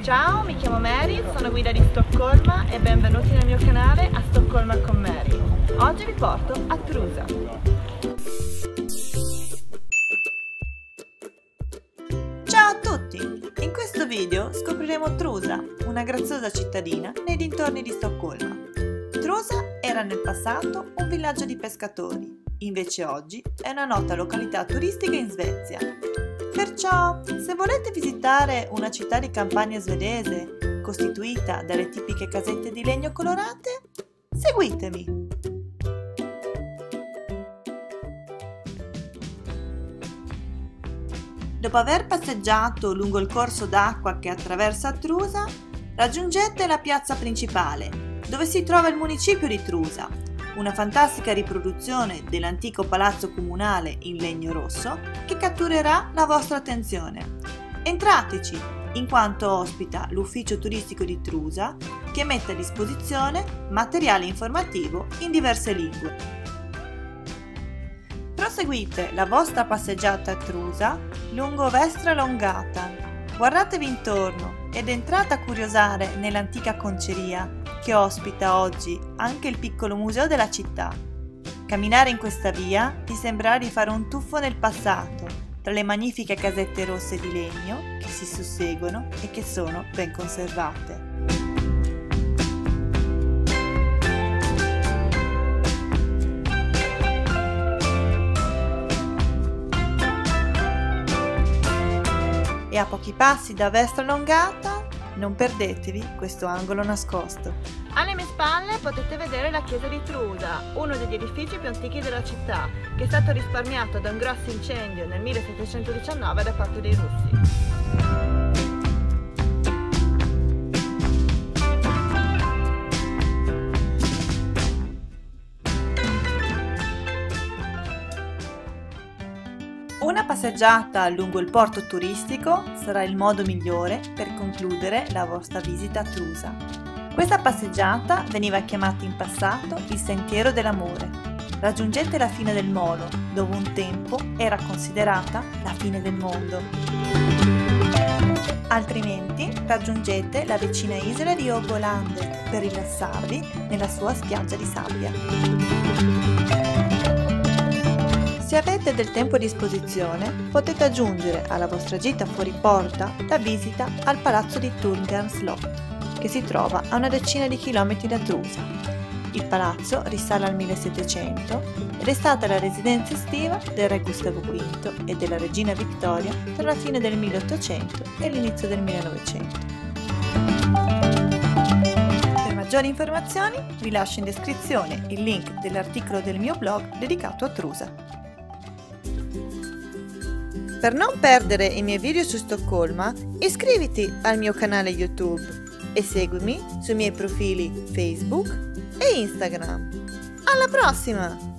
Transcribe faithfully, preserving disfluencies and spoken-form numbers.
Ciao, mi chiamo Mary, sono guida di Stoccolma e benvenuti nel mio canale A Stoccolma con Mary. Oggi vi porto a Trusa. Ciao a tutti! In questo video scopriremo Trusa, una graziosa cittadina nei dintorni di Stoccolma. Trusa era nel passato un villaggio di pescatori, invece oggi è una nota località turistica in Svezia. Perciò, se volete visitare una città di campagna svedese costituita dalle tipiche casette di legno colorate, seguitemi! Dopo aver passeggiato lungo il corso d'acqua che attraversa Trusa, raggiungete la piazza principale, dove si trova il municipio di Trusa, una fantastica riproduzione dell'antico palazzo comunale in legno rosso che catturerà la vostra attenzione. Entrateci, in quanto ospita l'ufficio turistico di Trusa, che mette a disposizione materiale informativo in diverse lingue. Proseguite la vostra passeggiata a Trusa lungo Västra Långgatan. Guardatevi intorno ed entrate a curiosare nell'antica conceria che ospita oggi anche il piccolo museo della città. Camminare in questa via ti sembrerà di fare un tuffo nel passato, tra le magnifiche casette rosse di legno che si susseguono e che sono ben conservate. E a pochi passi da Västra Långgatan non perdetevi questo angolo nascosto. Alle mie spalle potete vedere la chiesa di Trusa, uno degli edifici più antichi della città, che è stato risparmiato da un grosso incendio nel millesettecentodiciannove da parte dei russi. Una passeggiata lungo il porto turistico sarà il modo migliore per concludere la vostra visita a Trusa. Questa passeggiata veniva chiamata in passato il Sentiero dell'Amore. Raggiungete la fine del molo, dove un tempo era considerata la fine del mondo. Altrimenti raggiungete la vicina isola di Åbolandet per rilassarvi nella sua spiaggia di sabbia. Se avete del tempo a disposizione, potete aggiungere alla vostra gita fuori porta la visita al palazzo di Tullgarn Slott, che si trova a una decina di chilometri da Trusa. Il palazzo risale al millesettecento ed è stata la residenza estiva del re Gustavo quinto e della regina Vittoria tra la fine del milleottocento e l'inizio del millenovecento. Per maggiori informazioni vi lascio in descrizione il link dell'articolo del mio blog dedicato a Trusa. Per non perdere i miei video su Stoccolma, iscriviti al mio canale YouTube e seguimi sui miei profili Facebook e Instagram. Alla prossima!